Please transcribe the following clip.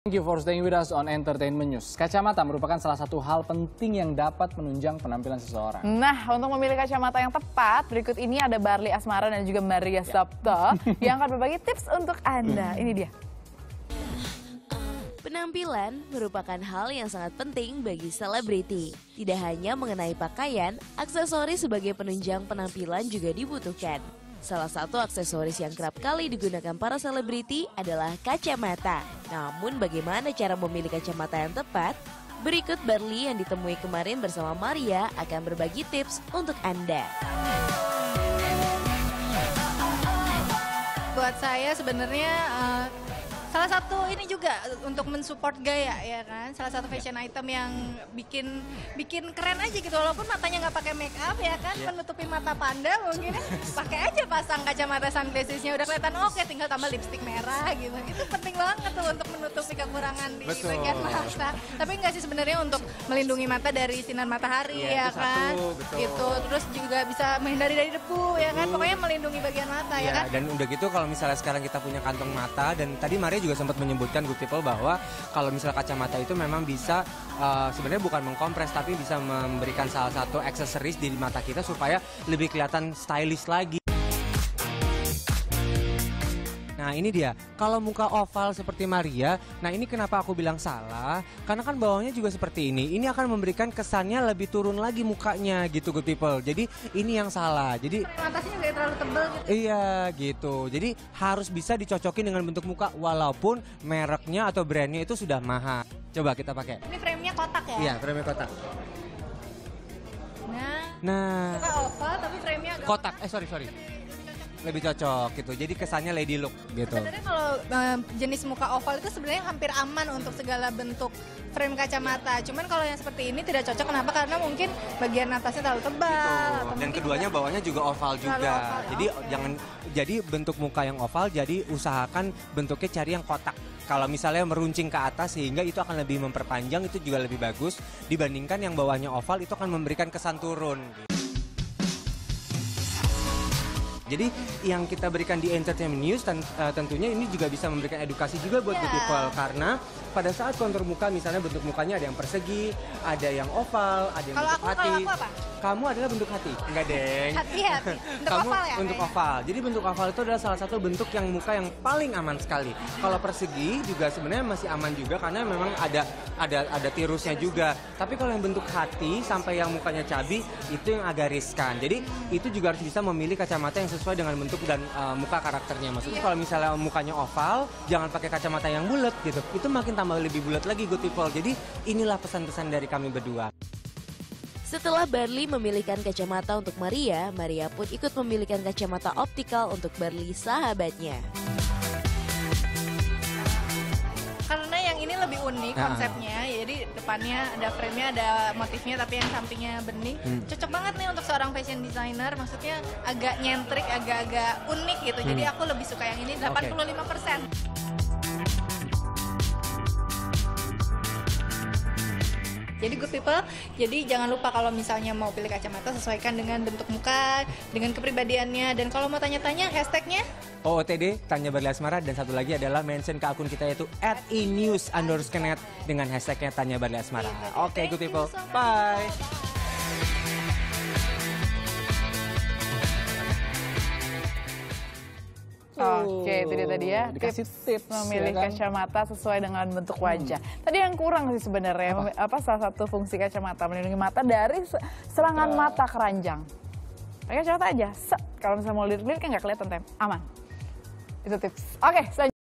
Thank you for staying with us on Entertainment News. Kacamata merupakan salah satu hal penting yang dapat menunjang penampilan seseorang. Nah, untuk memilih kacamata yang tepat, berikut ini ada Barli Asmara dan juga Maria Sabta yang akan berbagi tips untuk Anda. Ini dia. Penampilan merupakan hal yang sangat penting bagi selebriti. Tidak hanya mengenai pakaian, aksesoris sebagai penunjang penampilan juga dibutuhkan. Salah satu aksesoris yang kerap kali digunakan para selebriti adalah kacamata. Namun bagaimana cara memilih kacamata yang tepat? Berikut Barli yang ditemui kemarin bersama Maria akan berbagi tips untuk Anda. Buat saya sebenarnya salah satu ini juga untuk mensupport gaya ya kan, salah satu fashion item yang bikin keren aja gitu, walaupun matanya nggak pakai make up ya kan, menutupi mata panda mungkin pakai aja pasang kacamata sunglassesnya udah kelihatan oke, tinggal tambah lipstick merah gitu, itu penting banget tuh untuk menutupi kekurangan di bagian mata. Tapi nggak sih sebenarnya untuk melindungi mata dari sinar matahari ya kan, gitu, terus juga bisa menghindari dari debu ya kan, pokoknya melindungi bagian mata ya kan. Dan udah gitu kalau misalnya sekarang kita punya kantong mata, dan tadi Maria juga sempat menyebutkan good people bahwa kalau misalnya kacamata itu memang bisa sebenarnya bukan mengkompres tapi bisa memberikan salah satu aksesoris di mata kita supaya lebih kelihatan stylish lagi. Nah ini dia, kalau muka oval seperti Maria, nah ini kenapa aku bilang salah, karena kan bawahnya juga seperti ini akan memberikan kesannya lebih turun lagi mukanya gitu good people, jadi ini yang salah. Jadi Atasnya nggak terlalu tebal gitu. Iya gitu, jadi harus bisa dicocokin dengan bentuk muka walaupun mereknya atau brandnya itu sudah mahal. Coba kita pakai. Ini frame-nya kotak ya? Iya, frame kotak. Nah, muka oval tapi frame-nya agak kotak, sorry. Lebih cocok gitu, jadi kesannya lady look gitu. Sebenarnya kalau jenis muka oval itu sebenarnya hampir aman untuk segala bentuk frame kacamata. Cuman kalau yang seperti ini tidak cocok, kenapa? Karena mungkin bagian atasnya terlalu tebal. Atau Dan keduanya bawahnya juga oval juga. Oval, jadi jangan jadi bentuk muka yang oval, jadi usahakan bentuknya cari yang kotak. Kalau misalnya meruncing ke atas sehingga itu akan lebih memperpanjang, itu juga lebih bagus dibandingkan yang bawahnya oval, itu akan memberikan kesan turun. Jadi yang kita berikan di Entertainment News tentunya ini juga bisa memberikan edukasi juga buat good people, karena pada saat kontur muka misalnya bentuk mukanya ada yang persegi, ada yang oval, ada yang bentuk hati. Kalau aku apa? Kamu adalah bentuk hati. Enggak, Deng. Hati. Bentuk Kamu oval ya? bentuk oval. Jadi bentuk oval itu adalah salah satu bentuk yang muka yang paling aman sekali. Kalau persegi juga sebenarnya masih aman juga karena memang ada tirusnya juga. Tapi kalau yang bentuk hati sampai yang mukanya cabi itu yang agak riskan. Jadi itu juga harus bisa memilih kacamata yang sesuai dengan bentuk dan muka karakternya. Maksudnya kalau misalnya mukanya oval, jangan pakai kacamata yang bulat gitu. Itu makin tambah lebih bulat lagi good people. Jadi inilah pesan-pesan dari kami berdua. Setelah Barli memilihkan kacamata untuk Maria, Maria pun ikut memilihkan kacamata optikal untuk Barli sahabatnya. Karena yang ini lebih unik konsepnya, jadi depannya ada frame-nya, ada motifnya, tapi yang sampingnya bening. Cocok banget nih untuk seorang fashion designer, maksudnya agak nyentrik, agak-agak unik gitu. Jadi aku lebih suka yang ini, 85%. Jadi good people, jadi jangan lupa kalau misalnya mau pilih kacamata, sesuaikan dengan bentuk muka, dengan kepribadiannya, dan kalau mau tanya-tanya hashtagnya OOTD, Tanya Barli Asmara, dan satu lagi adalah mention ke akun kita yaitu @enews_net dengan hashtagnya Tanya Barli Asmara. Oke, good people, bye. Oke, itu dia tadi ya, Dikasih tips memilih ya kan? kacamata sesuai dengan bentuk wajah. Tadi yang kurang sih sebenarnya, salah satu fungsi kacamata melindungi mata dari serangan mata keranjang. Pakai kacamata aja, kalau misalnya mau lirik-lirik kan nggak kelihatan, aman. Itu tips. Oke,